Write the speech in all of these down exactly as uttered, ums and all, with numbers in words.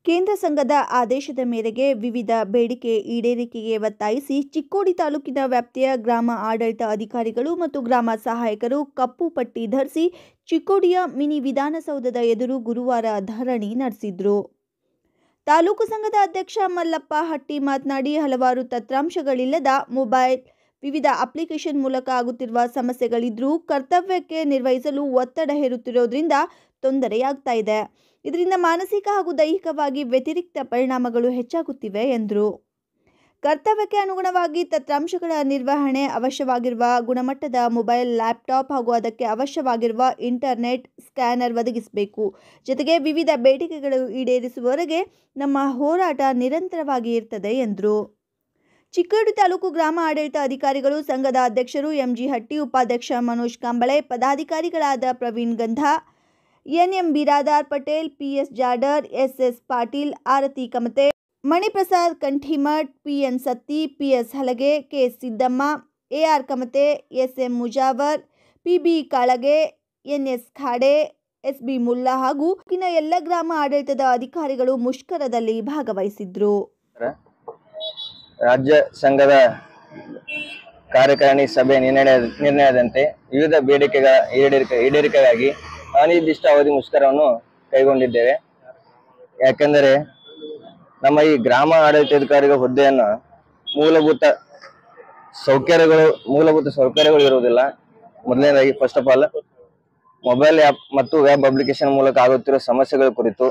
ಕೇಂದ್ರ ಸಂಘದ ಆದೇಶದ ಮೇರೆಗೆ ವಿವಿಧ ಬೇಡಿಕೆ ಈಡೇರಿಕೆಗೆ ಒತ್ತಾಯಿಸಿ ಚಿಕ್ಕೋಡಿ ತಾಲೂಕಿನ ವ್ಯಾಪ್ತಿಯ ಗ್ರಾಮ ಆಡಳಿತ ಅಧಿಕಾರಿಗಳು ಮತ್ತು ಗ್ರಾಮ ಸಹಾಯಕರು ಕಪ್ಪು ಪಟ್ಟಿ ಧರಿಸಿ ಚಿಕ್ಕೋಡಿಯ ಮಿನಿ ವಿಧಾನಸೌಧದ ಎದುರು ಗುರುವಾರ ಧರಣಿ ನಡೆಸಿದ್ರು. ತಾಲೂಕು ಸಂಘದ ಅಧ್ಯಕ್ಷ ಮಲ್ಲಪ್ಪ ಹಟ್ಟಿ ಮಾತನಾಡಿ, ಹಲವಾರು ತಂತ್ರಾಂಶಗಳಿಲ್ಲದ ಮೊಬೈಲ್, ವಿವಿಧ ಅಪ್ಲಿಕೇಶನ್ ಮೂಲಕ ಆಗುತ್ತಿರುವ ಸಮಸ್ಯೆಗಳಿದ್ರೂ ಕರ್ತವ್ಯಕ್ಕೆ ನಿರ್ವಹಿಸಲು ಒತ್ತಡ ಹೇರುತ್ತಿರುವುದರಿಂದ ತೊಂದರೆಯಾಗ್ತಾ ಇದೆ. ಇದರಿಂದ ಮಾನಸಿಕ ಹಾಗೂ ದೈಹಿಕವಾಗಿ ವ್ಯತಿರಿಕ್ತ ಪರಿಣಾಮಗಳು ಹೆಚ್ಚಾಗುತ್ತಿವೆ ಎಂದರು. ಕರ್ತವ್ಯಕ್ಕೆ ಅನುಗುಣವಾಗಿ ತಂತ್ರಾಂಶಗಳ ನಿರ್ವಹಣೆ, ಅವಶ್ಯವಾಗಿರುವ ಗುಣಮಟ್ಟದ ಮೊಬೈಲ್, ಲ್ಯಾಪ್ಟಾಪ್ ಹಾಗೂ ಅದಕ್ಕೆ ಅವಶ್ಯವಾಗಿರುವ ಇಂಟರ್ನೆಟ್ ಸ್ಕ್ಯಾನರ್ ಒದಗಿಸಬೇಕು. ಜೊತೆಗೆ ವಿವಿಧ ಬೇಡಿಕೆಗಳು ಈಡೇರಿಸುವವರೆಗೆ ನಮ್ಮ ಹೋರಾಟ ನಿರಂತರವಾಗಿ ಇರ್ತದೆ ಎಂದರು. ಚಿಕ್ಕೋಡಿ ತಾಲೂಕು ಗ್ರಾಮ ಆಡಳಿತ ಅಧಿಕಾರಿಗಳು ಸಂಘದ ಅಧ್ಯಕ್ಷರು ಎಂಜಿ ಹಟ್ಟಿ, ಉಪಾಧ್ಯಕ್ಷ ಮನೋಜ್ ಕಾಂಬಳೆ, ಪದಾಧಿಕಾರಿಗಳಾದ Praveen Gandha, NM Biradar Patel, PS Jadar, SS Patil, Arati Kamate, Maniprasad Kanthimath, PN Satti, PS Halage, K Siddamma, AR Kamate, SM Mujawar, PB Kalage, NS Khade, SB Mulla ಹಾಗೂ ಇನ್ನ ಎಲ್ಲ ಗ್ರಾಮ ಆಡಳಿತದ ಅಧಿಕಾರಿಗಳು ಮುಷ್ಕರದಲ್ಲಿ ಭಾಗವಹಿಸಿದ್ರು. ರಾಜ್ಯ ಸಂಘದ ಕಾರ್ಯಕಾರಿಣಿ ಸಭೆ ನಿರ್ಣಯದಂತೆ ವಿವಿಧ ಬೇಡಿಕೆಗಳ ಈಡೇರಿಕೆ ಈಡೇರಿಕೆಗಾಗಿ ಅನಿರ್ದಿಷ್ಟ ಅವಧಿ ಮುಷ್ಕರವನ್ನು ಕೈಗೊಂಡಿದ್ದೇವೆ. ಯಾಕೆಂದರೆ ನಮ್ಮ ಈ ಗ್ರಾಮ ಆಡಳಿತಾಧಿಕಾರಿಗಳ ಹುದ್ದೆಯನ್ನು ಮೂಲಭೂತ ಸೌಕರ್ಯಗಳು ಮೂಲಭೂತ ಸೌಕರ್ಯಗಳು ಇರುವುದಿಲ್ಲ. ಮೊದಲನೇದಾಗಿ first of all mobile app ಮತ್ತು ವೆಬ್ ಅಪ್ಲಿಕೇಶನ್ ಮೂಲಕ ಆಗುತ್ತಿರುವ ಸಮಸ್ಯೆಗಳ ಕುರಿತು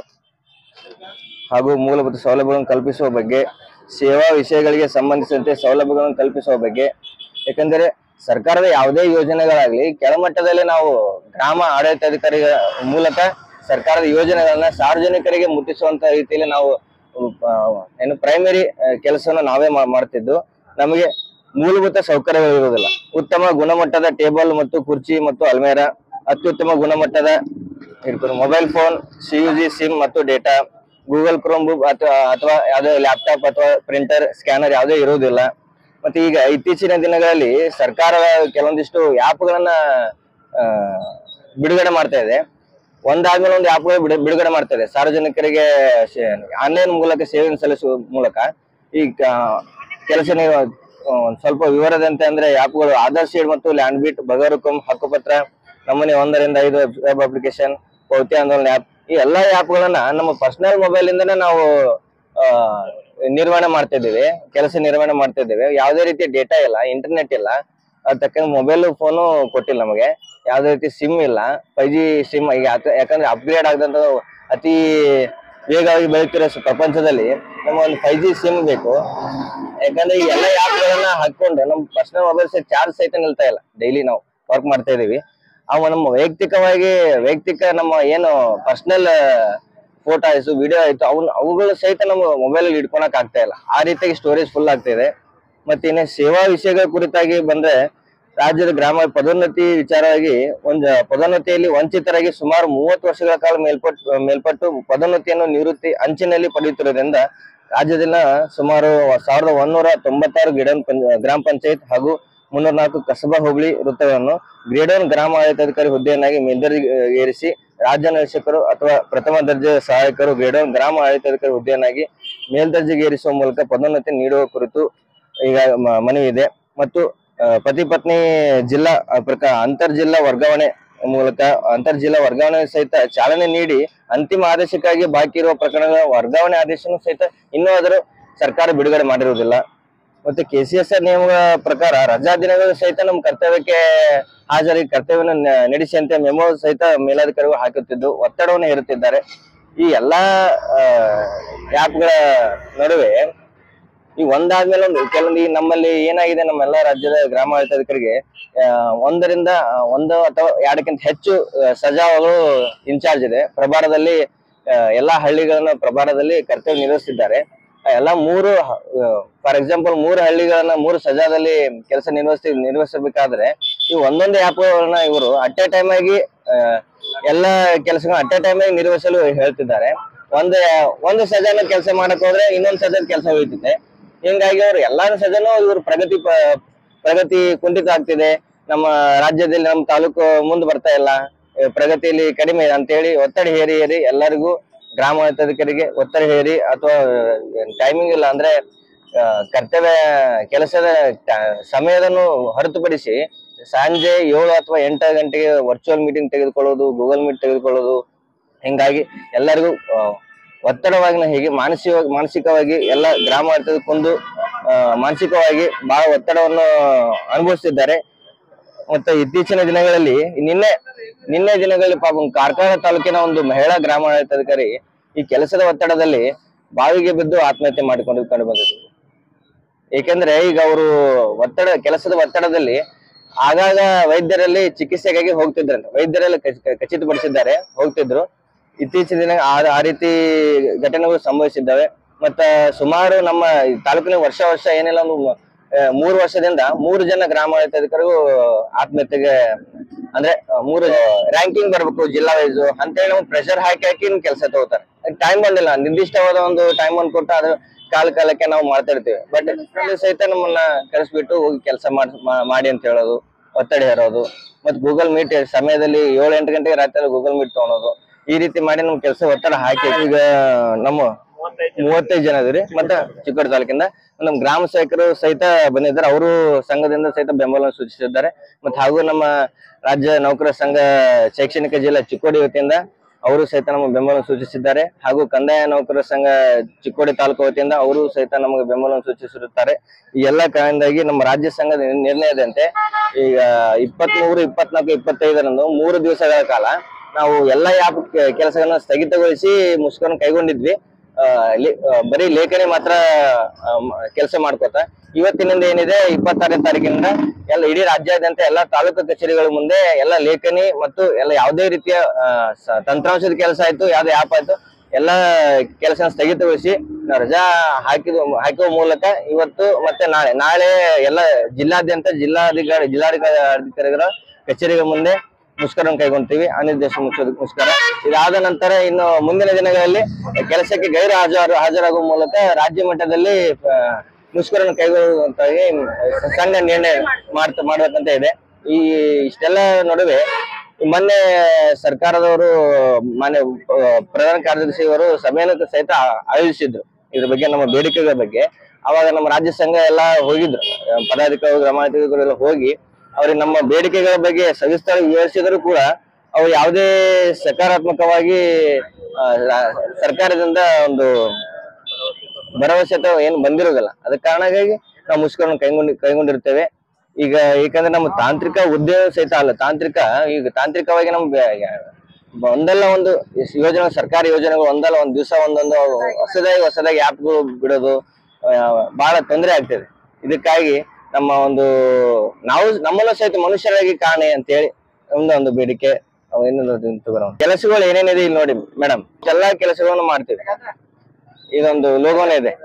ಹಾಗೂ ಮೂಲಭೂತ ಸೌಲಭ್ಯಗಳನ್ನು ಕಲ್ಪಿಸುವ ಬಗ್ಗೆ, ಸೇವಾ ವಿಷಯಗಳಿಗೆ ಸಂಬಂಧಿಸಿದಂತೆ ಸೌಲಭ್ಯಗಳನ್ನು ಕಲ್ಪಿಸುವ ಬಗ್ಗೆ. ಯಾಕಂದರೆ ಸರ್ಕಾರದ ಯಾವುದೇ ಯೋಜನೆಗಳಾಗಲಿ ಕೆಳಮಟ್ಟದಲ್ಲಿ ನಾವು ಗ್ರಾಮ ಆಡಳಿತಾಧಿಕಾರಿಗಳ ಮೂಲಕ ಸರ್ಕಾರದ ಯೋಜನೆಗಳನ್ನ ಸಾರ್ವಜನಿಕರಿಗೆ ಮುಟ್ಟಿಸುವಂತ ರೀತಿಯಲ್ಲಿ ನಾವು ಏನು ಪ್ರೈಮರಿ ಕೆಲಸವನ್ನು ನಾವೇ ಮಾಡ್ತಿದ್ದು, ನಮಗೆ ಮೂಲಭೂತ ಸೌಕರ್ಯಗಳು ಇರುವುದಿಲ್ಲ. ಉತ್ತಮ ಗುಣಮಟ್ಟದ ಟೇಬಲ್ ಮತ್ತು ಕುರ್ಚಿ ಮತ್ತು ಅಲ್ಮೇರಾ, ಅತ್ಯುತ್ತಮ ಗುಣಮಟ್ಟದ ಮೊಬೈಲ್ ಫೋನ್, ಸಿಯುಜಿ ಸಿಮ್ ಮತ್ತು ಡೇಟಾ, ಗೂಗಲ್ ಕ್ರೋಮ್ ಬುಕ್ ಅಥವಾ ಅಥವಾ ಯಾವುದೇ ಲ್ಯಾಪ್ಟಾಪ್ ಅಥವಾ ಪ್ರಿಂಟರ್, ಸ್ಕ್ಯಾನರ್ ಯಾವುದೇ ಇರುವುದಿಲ್ಲ. ಮತ್ತೆ ಈಗ ಇತ್ತೀಚಿನ ದಿನಗಳಲ್ಲಿ ಸರ್ಕಾರ ಕೆಲವೊಂದಿಷ್ಟು ಆ್ಯಪ್ಗಳನ್ನ ಬಿಡುಗಡೆ ಮಾಡ್ತಾ ಇದೆ. ಒಂದಾದ್ಮೇಲೆ ಒಂದು ಆ್ಯಪ್ಗಳು ಬಿಡು ಬಿಡುಗಡೆ ಮಾಡ್ತಾ ಇದೆ ಸಾರ್ವಜನಿಕರಿಗೆ ಆನ್ಲೈನ್ ಮೂಲಕ ಸೇವೆಯನ್ನು ಸಲ್ಲಿಸುವ ಮೂಲಕ. ಈ ಕೆಲಸ ನೀವು ಸ್ವಲ್ಪ ವಿವರದಂತೆ ಅಂದ್ರೆ ಆ್ಯಪ್ಗಳು ಆಧಾರ್ ಶೀಟ್ ಮತ್ತು ಲ್ಯಾಂಡ್ ಬೀಟ್, ಬಗರುಕಂ, ಹಕ್ಕುಪತ್ರ, ನಮೂನೆ ಒಂದರಿಂದ ಐದು ವೆಬ್ ಅಪ್ಲಿಕೇಶನ್, ಪೌತಿ ಆಂದೋಲನ ಆ್ಯಪ್, ಈ ಎಲ್ಲಾ ಆ್ಯಪ್ಗಳನ್ನ ನಮ್ಮ ಪರ್ಸನಲ್ ಮೊಬೈಲ್ ಇಂದನೇ ನಾವು ನಿರ್ವಹಣೆ ಮಾಡ್ತಾ ಇದ್ದೀವಿ, ಕೆಲಸ ನಿರ್ವಹಣೆ ಮಾಡ್ತಾ ಇದ್ದೇವೆ. ಯಾವುದೇ ರೀತಿ ಡೇಟಾ ಇಲ್ಲ, ಇಂಟರ್ನೆಟ್ ಇಲ್ಲ, ಅದ್ ತಕ್ಕಂಗೆ ಮೊಬೈಲ್ ಫೋನು ಕೊಟ್ಟಿಲ್ಲ ನಮಗೆ. ಯಾವುದೇ ರೀತಿ ಸಿಮ್ ಇಲ್ಲ, ಫೈವ್ ಜಿ ಸಿಮ್. ಈಗ ಯಾಕಂದ್ರೆ ಅಪ್ಗ್ರೇಡ್ ಆಗದಂತ ಅತಿ ವೇಗವಾಗಿ ಬೆಳೀತಿರೋ ಪ್ರಪಂಚದಲ್ಲಿ ನಮ್ಗೆ ಒಂದು ಫೈವ್ ಜಿ ಸಿಮ್ ಬೇಕು. ಯಾಕಂದ್ರೆ ಈ ಎಲ್ಲ ಆ್ಯಪ್ಗಳನ್ನ ಹಾಕೊಂಡು ನಮ್ಮ ಪರ್ಸನಲ್ ಮೊಬೈಲ್ ಸಹಿತ ಚಾರ್ಜ್ ಸಹಿತ ನಿಲ್ತಾ ಇಲ್ಲ. ಡೈಲಿ ನಾವು ವರ್ಕ್ ಮಾಡ್ತಾ ಇದೀವಿ. ಅವು ನಮ್ಮ ವೈಯಕ್ತಿಕವಾಗಿ ವೈಯಕ್ತಿಕ ನಮ್ಮ ಏನು ಪರ್ಸನಲ್ ಫೋಟೋ ಆಯ್ತು, ವಿಡಿಯೋ ಆಯ್ತು, ಅವ್ನು ಅವುಗಳು ಸಹಿತ ನಮ್ಮ ಮೊಬೈಲ್ ಅಲ್ಲಿ ಇಟ್ಕೊಳಕ್ ಆಗ್ತಾ ಇಲ್ಲ. ಆ ರೀತಿಯಾಗಿ ಸ್ಟೋರೇಜ್ ಫುಲ್ ಆಗ್ತಾ ಇದೆ. ಮತ್ತೆ ಇನ್ನು ಸೇವಾ ವಿಷಯಗಳ ಕುರಿತಾಗಿ ಬಂದ್ರೆ, ರಾಜ್ಯದ ಗ್ರಾಮ ಪದೋನ್ನತಿ ವಿಚಾರವಾಗಿ ಒಂದು ಪದೋನ್ನತಿಯಲ್ಲಿ ವಂಚಿತರಾಗಿ ಸುಮಾರು ಮೂವತ್ತು ವರ್ಷಗಳ ಕಾಲ ಮೇಲ್ಪಟ್ಟು ಮೇಲ್ಪಟ್ಟು ಪದೋನ್ನತಿಯನ್ನು ನಿವೃತ್ತಿ ಅಂಚಿನಲ್ಲಿ ಪಡೆಯುತ್ತಿರುವುದರಿಂದ ರಾಜ್ಯದಿಂದ ಸುಮಾರು ಸಾವಿರದ ಒಂದೂರ ತೊಂಬತ್ತಾರು ಗಿಡ ಗ್ರಾಮ ಪಂಚಾಯತ್ ಹಾಗೂ ಮುನ್ನೂರ ನಾಲ್ಕು ಕಸಬಾ ಹೋಬಳಿ ವೃತ್ತಗಳನ್ನು ಗ್ರೇಡ್ ಒನ್ ಗ್ರಾಮ ಆಡಳಿತಾಧಿಕಾರಿ ಹುದ್ದೆಯನ್ನಾಗಿ ಮೇಲ್ದರ್ಜೆಗೇರಿಸಿ ರಾಜ್ಯ ನಿರ್ದೇಶಕರು ಅಥವಾ ಪ್ರಥಮ ದರ್ಜೆ ಸಹಾಯಕರು ಗ್ರೇಡ್ ಒನ್ ಗ್ರಾಮ ಆಡಳಿತಾಧಿಕಾರಿ ಹುದ್ದೆಯನ್ನಾಗಿ ಮೇಲ್ದರ್ಜೆಗೇರಿಸುವ ಮೂಲಕ ಪದೋನ್ನತಿ ನೀಡುವ ಕುರಿತು ಈಗ ಮನವಿ ಇದೆ. ಮತ್ತು ಪತಿ ಪತ್ನಿ ಜಿಲ್ಲಾ ಪ್ರಕಾರ ಅಂತರ್ ಜಿಲ್ಲಾ ವರ್ಗಾವಣೆ ಮೂಲಕ ಅಂತರ್ ಜಿಲ್ಲಾ ವರ್ಗಾವಣೆ ಸಹಿತ ಚಾಲನೆ ನೀಡಿ ಅಂತಿಮ ಆದೇಶಕ್ಕಾಗಿ ಬಾಕಿ ಇರುವ ಪ್ರಕರಣಗಳ ವರ್ಗಾವಣೆ ಆದೇಶನೂ ಸಹಿತ ಇನ್ನೂ ಆದರೂ ಸರ್ಕಾರ ಬಿಡುಗಡೆ ಮಾಡಿರುವುದಿಲ್ಲ. ಮತ್ತೆ ಕೆ ಸಿ ಎಸ್ ಆರ್ ನಿಯಮಗಳ ಪ್ರಕಾರ ರಜಾ ದಿನಗಳು ಸಹಿತ ನಮ್ಮ ಕರ್ತವ್ಯಕ್ಕೆ ಹಾಜರಿ ಕರ್ತವ್ಯವನ್ನು ನಡೆಸಿದಂತೆ ಮೆಮೋ ಸಹಿತ ಮೇಲಾಧಿಕಾರಿಗಳು ಹಾಕುತ್ತಿದ್ದು ಒತ್ತಡವನ್ನು ಹೇರುತ್ತಿದ್ದಾರೆ. ಈ ಎಲ್ಲಾ ಆ್ಯಪ್ಗಳ ನಡುವೆ ಈ ಒಂದಾದ್ಮೇಲೆ ಒಂದು ಕೆಲವೊಂದು ಈ ನಮ್ಮಲ್ಲಿ ಏನಾಗಿದೆ, ನಮ್ಮೆಲ್ಲ ರಾಜ್ಯದ ಗ್ರಾಮ ಆಡಳಿತಾಧಿಕಾರಿಗೆ ಒಂದರಿಂದ ಒಂದು ಅಥವಾ ಎರಡಕ್ಕಿಂತ ಹೆಚ್ಚು ಸಜಾಗಳು ಇನ್ಚಾರ್ಜ್ ಇದೆ. ಪ್ರಭಾರದಲ್ಲಿ ಎಲ್ಲಾ ಹಳ್ಳಿಗಳನ್ನ ಪ್ರಭಾರದಲ್ಲಿ ಕರ್ತವ್ಯ ನಿರ್ವಹಿಸುತ್ತಿದ್ದಾರೆ. ಎಲ್ಲ ಮೂರು ಫಾರ್ ಎಕ್ಸಾಂಪಲ್ ಮೂರು ಹಳ್ಳಿಗಳನ್ನ ಮೂರು ಸಜಾದಲ್ಲಿ ಕೆಲಸ ನಿರ್ವಹಿಸಿ ನಿರ್ವಹಿಸಬೇಕಾದ್ರೆ ಈ ಒಂದೊಂದು ಆ್ಯಪ್ಗಳನ್ನ ಇವರು ಅಟ್ ಎ ಟೈಮ್ ಆಗಿ ಎಲ್ಲ ಕೆಲಸಗಳನ್ನ ಅಟ್ ಎ ಟೈಮ್ ಆಗಿ ನಿರ್ವಹಿಸಲು ಹೇಳ್ತಿದ್ದಾರೆ. ಒಂದ್ ಒಂದು ಸಜಾನ ಕೆಲಸ ಮಾಡಕ್ ಹೋದ್ರೆ ಇನ್ನೊಂದು ಸಜಾದ ಕೆಲಸ ಉಳಿತಿದೆ. ಹಿಂಗಾಗಿ ಅವ್ರು ಎಲ್ಲಾರು ಸಜಾನು ಇವ್ರ ಪ್ರಗತಿ ಪ್ರಗತಿ ಕುಂಠಿತ ಆಗ್ತಿದೆ. ನಮ್ಮ ರಾಜ್ಯದಲ್ಲಿ ನಮ್ಮ ತಾಲೂಕು ಮುಂದೆ ಬರ್ತಾ ಇಲ್ಲ, ಪ್ರಗತಿಯಲ್ಲಿ ಕಡಿಮೆ ಅಂತ ಹೇಳಿ ಒತ್ತಡ ಹೇರಿ ಹೇರಿ ಎಲ್ಲರಿಗೂ ಗ್ರಾಮ ಆಡಳಿತಾಧಿಕಾರಿಗೆ ಒತ್ತಡ ಹೇರಿ ಅಥವಾ ಟೈಮಿಂಗ್ ಇಲ್ಲ ಅಂದ್ರೆ ಕರ್ತವ್ಯ ಕೆಲಸದ ಸಮಯದನ್ನು ಹೊರತುಪಡಿಸಿ ಸಂಜೆ ಏಳು ಅಥವಾ ಎಂಟು ಗಂಟೆಗೆ ವರ್ಚುವಲ್ ಮೀಟಿಂಗ್ ತೆಗೆದುಕೊಳ್ಳೋದು, ಗೂಗಲ್ ಮೀಟ್ ತೆಗೆದುಕೊಳ್ಳೋದು, ಹಿಂಗಾಗಿ ಎಲ್ಲರಿಗೂ ಒತ್ತಡವಾಗಿ ಹೇಗೆ ಮಾನಸಿಕ ಮಾನಸಿಕವಾಗಿ ಎಲ್ಲ ಗ್ರಾಮ ಆಡಳಿತಕ್ಕೊಂದು ಮಾನಸಿಕವಾಗಿ ಬಹಳ ಒತ್ತಡವನ್ನು ಅನುಭವಿಸುತ್ತಿದ್ದಾರೆ. ಮತ್ತೆ ಇತ್ತೀಚಿನ ದಿನಗಳಲ್ಲಿ ನಿನ್ನೆ ನಿನ್ನೆ ದಿನಗಳಲ್ಲಿ ಪಾಪ ಕಾರ್ಕಳ ತಾಲೂಕಿನ ಒಂದು ಮಹಿಳಾ ಗ್ರಾಮ ಆಡಳಿತಾಧಿಕಾರಿ ಈ ಕೆಲಸದ ಒತ್ತಡದಲ್ಲಿ ಬಾವಿಗೆ ಬಿದ್ದು ಆತ್ಮಹತ್ಯೆ ಮಾಡಿಕೊಂಡು ಕಂಡು ಬಂದಿದ್ರು. ಏಕೆಂದ್ರೆ ಈಗ ಅವರು ಒತ್ತಡ ಕೆಲಸದ ಒತ್ತಡದಲ್ಲಿ ಆಗಾಗ ವೈದ್ಯರಲ್ಲಿ ಚಿಕಿತ್ಸೆಗಾಗಿ ಹೋಗ್ತಿದ್ರಂತೆ, ವೈದ್ಯರಲ್ಲಿ ಖಚಿತಪಡಿಸಿದ್ದಾರೆ ಹೋಗ್ತಿದ್ರು. ಇತ್ತೀಚಿನ ದಿನ ಆ ರೀತಿ ಘಟನೆಗಳು ಸಂಭವಿಸಿದ್ದಾವೆ. ಮತ್ತ ಸುಮಾರು ನಮ್ಮ ತಾಲೂಕಿನ ವರ್ಷ ವರ್ಷ ಏನಿಲ್ಲ ಒಂದು ಮೂರು ವರ್ಷದಿಂದ ಮೂರು ಜನ ಗ್ರಾಮ ಆಡಳಿತಾಧಿಕಾರಿಗಳು ಆತ್ಮಹತ್ಯೆಗೆ ಅಂದ್ರೆ ಮೂರು ರ್ಯಾಂಕಿಂಗ್ ಬರ್ಬೇಕು ಜಿಲ್ಲಾ ವೈಸ್ ಅಂತೇಳಿ ನಾವು ಪ್ರೆಷರ್ ಹಾಕಿ ಹಾಕಿ ಕೆಲಸ ತಗೋತಾರೆ. ಟೈಮ್ ಬಂದಿಲ್ಲ, ನಿರ್ದಿಷ್ಟವಾದ ಒಂದು ಟೈಮ್ ಅನ್ನು ಕೊಟ್ಟು ಅದು ಕಾಲ ಕಾಲಕ್ಕೆ ನಾವು ಮಾಡ್ತಾ ಇರ್ತೀವಿ. ಬಟ್ ಸಹಿತ ನಮ್ಮನ್ನ ಕರೆಸ್ಬಿಟ್ಟು ಹೋಗಿ ಕೆಲಸ ಮಾಡಿ ಅಂತ ಹೇಳೋದು, ಒತ್ತಡ ಹೇರೋದು, ಮತ್ ಗೂಗಲ್ ಮೀಟ್ ಸಮಯದಲ್ಲಿ ಏಳು ಎಂಟು ಗಂಟೆಗೆ ರಾತ್ರಿ ಗೂಗಲ್ ಮೀಟ್ ತಗೊಳೋದು, ಈ ರೀತಿ ಮಾಡಿ ನಮ್ ಕೆಲಸ ಒತ್ತಡ ಹಾಕಿ ಈಗ ನಮ್ಮ ಮೂವತ್ತೈದು ಜನ ಇದ್ರಿ. ಮತ್ತೆ ಚಿಕ್ಕೋಡಿ ತಾಲೂಕಿಂದ ನಮ್ ಗ್ರಾಮ ಸೇವಕರು ಸಹಿತ ಬಂದಿದ್ದಾರೆ, ಅವರು ಸಂಘದಿಂದ ಸಹಿತ ಬೆಂಬಲ ಸೂಚಿಸಿದ್ದಾರೆ. ಮತ್ತೆ ಹಾಗೂ ನಮ್ಮ ರಾಜ್ಯ ನೌಕರ ಸಂಘ ಶೈಕ್ಷಣಿಕ ಜಿಲ್ಲಾ ಚಿಕ್ಕೋಡಿ ವತಿಯಿಂದ ಅವರು ಸಹಿತ ನಮಗೆ ಬೆಂಬಲ ಸೂಚಿಸಿದ್ದಾರೆ. ಹಾಗೂ ಕಂದಾಯ ನೌಕರ ಸಂಘ ಚಿಕ್ಕೋಡಿ ತಾಲೂಕು ವತಿಯಿಂದ ಅವರು ಸಹಿತ ನಮಗೆ ಬೆಂಬಲ ಸೂಚಿಸಿರುತ್ತಾರೆ. ಈ ಎಲ್ಲ ಕಾರಣದಿಂದಾಗಿ ನಮ್ಮ ರಾಜ್ಯ ಸಂಘದ ನಿರ್ಣಯದಂತೆ ಈಗ ಇಪ್ಪತ್ತ್ ಮೂರು ಇಪ್ಪತ್ನಾಲ್ಕು ಇಪ್ಪತ್ತೈದರಂದು ಮೂರು ದಿವಸಗಳ ಕಾಲ ನಾವು ಎಲ್ಲ ಯಾಪ್ ಕೆಲಸಗಳನ್ನ ಸ್ಥಗಿತಗೊಳಿಸಿ ಮುಷ್ಕರ ಕೈಗೊಂಡಿದ್ವಿ. ಬರೀ ಲೇಖನಿ ಮಾತ್ರ ಕೆಲಸ ಮಾಡ್ಕೋತ ಇವತ್ತಿನಿಂದ ಏನಿದೆ ಇಪ್ಪತ್ತಾರನೇ ತಾರೀಕಿನಿಂದ ಎಲ್ಲ ಇಡೀ ರಾಜ್ಯಾದ್ಯಂತ ಎಲ್ಲ ತಾಲೂಕು ಕಚೇರಿಗಳ ಮುಂದೆ ಎಲ್ಲ ಲೇಖನಿ ಮತ್ತು ಎಲ್ಲ ಯಾವುದೇ ರೀತಿಯ ತಂತ್ರಾಂಶದ ಕೆಲಸ ಆಯ್ತು, ಯಾವ್ದು ಆ್ಯಪ್ ಆಯ್ತು, ಎಲ್ಲ ಕೆಲಸ ಸ್ಥಗಿತಗೊಳಿಸಿ ರಜಾ ಹಾಕಿದ ಹಾಕುವ ಮೂಲಕ ಇವತ್ತು ಮತ್ತೆ ನಾಳೆ ನಾಳೆ ಎಲ್ಲ ಜಿಲ್ಲಾದ್ಯಂತ ಜಿಲ್ಲಾಧಿಕಾರಿ ಜಿಲ್ಲಾಧಿಕಾರಿಗಳ ಕಚೇರಿಗಳ ಮುಂದೆ ಮುಷ್ಕರ ಕೈಗೊಂತೀವಿ, ಅನಿರ್ದೇಶ ಮುಷ್ಕರ. ಇದಾದ ನಂತರ ಇನ್ನು ಮುಂದಿನ ದಿನಗಳಲ್ಲಿ ಕೆಲಸಕ್ಕೆ ಗೈರು ಹಾಜರು ಹಾಜರಾಗುವ ಮೂಲಕ ರಾಜ್ಯ ಮಟ್ಟದಲ್ಲಿ ಮುಷ್ಕರ ಕೈಗೊಳ್ಳುವಂತಾಗಿ ಸಂಘ ನಿರ್ಣಯ ಮಾಡ್ತಾ ಮಾಡ್ಬೇಕಂತ ಇದೆ. ಈ ಇಷ್ಟೆಲ್ಲ ನಡುವೆ ಮೊನ್ನೆ ಸರ್ಕಾರದವರು ಮಾನ್ಯ ಪ್ರಧಾನ ಕಾರ್ಯದರ್ಶಿಯವರು ಸಭೆಯನ್ನು ಸಹಿತ ಆಯೋಜಿಸಿದ್ರು ಇದ್ರ ಬಗ್ಗೆ, ನಮ್ಮ ಬೇಡಿಕೆಗಳ ಬಗ್ಗೆ. ಅವಾಗ ನಮ್ಮ ರಾಜ್ಯ ಸಂಘ ಎಲ್ಲ ಹೋಗಿದ್ರು, ಪದಾಧಿಕಾರಿಗಳು ಗ್ರಾಮಾಧಿಕಾರಿಗಳು ಹೋಗಿ ಅವ್ರಿಗೆ ನಮ್ಮ ಬೇಡಿಕೆಗಳ ಬಗ್ಗೆ ಸವಿಸ್ತಾರ ವಿವರಿಸಿದ್ರು ಕೂಡ ಅವ್ರು ಯಾವುದೇ ಸಕಾರಾತ್ಮಕವಾಗಿ ಸರ್ಕಾರದಿಂದ ಒಂದು ಭರವಸೆ ಅಥವಾ ಏನು ಬಂದಿರೋದಿಲ್ಲ. ಅದ ಕಾರಣಕ್ಕಾಗಿ ನಾವು ಮುಷ್ಕರ ಕೈಗೊಂಡಿ ಕೈಗೊಂಡಿರ್ತೇವೆ ಈಗ. ಏಕಂದ್ರೆ ನಮ್ಮ ತಾಂತ್ರಿಕ ಉದ್ಯೋಗ ಸಹಿತ ಅಲ್ಲ, ತಾಂತ್ರಿಕ ಈಗ ತಾಂತ್ರಿಕವಾಗಿ ನಮ್ ಒಂದಲ್ಲ ಒಂದು ಯೋಜನೆ, ಸರ್ಕಾರಿ ಯೋಜನೆಗಳು ಒಂದಲ್ಲ ಒಂದ್ ದಿವಸ ಒಂದೊಂದು ಹೊಸದಾಗಿ ಹೊಸದಾಗಿ ಆ್ಯಪ್ಗಳು ಬಿಡೋದು ಬಹಳ ತೊಂದರೆ ಆಗ್ತದೆ. ಇದಕ್ಕಾಗಿ ನಮ್ಮ ಒಂದು ನಾವು ನಮ್ಮನ್ನು ಸಹಿತ ಮನುಷ್ಯರಾಗಿ ಕಾಣೆ ಅಂತ ಹೇಳಿ ಒಂದು ಒಂದು ಬೇಡಿಕೆ. ಕೆಲಸಗಳು ಏನೇನಿದೆ ಇಲ್ಲಿ ನೋಡಿ ಮೇಡಮ್, ಎಲ್ಲಾ ಕೆಲಸಗಳನ್ನು ಮಾಡ್ತೀವಿ. ಇದೊಂದು ಲೋಗೋನೇ ಇದೆ.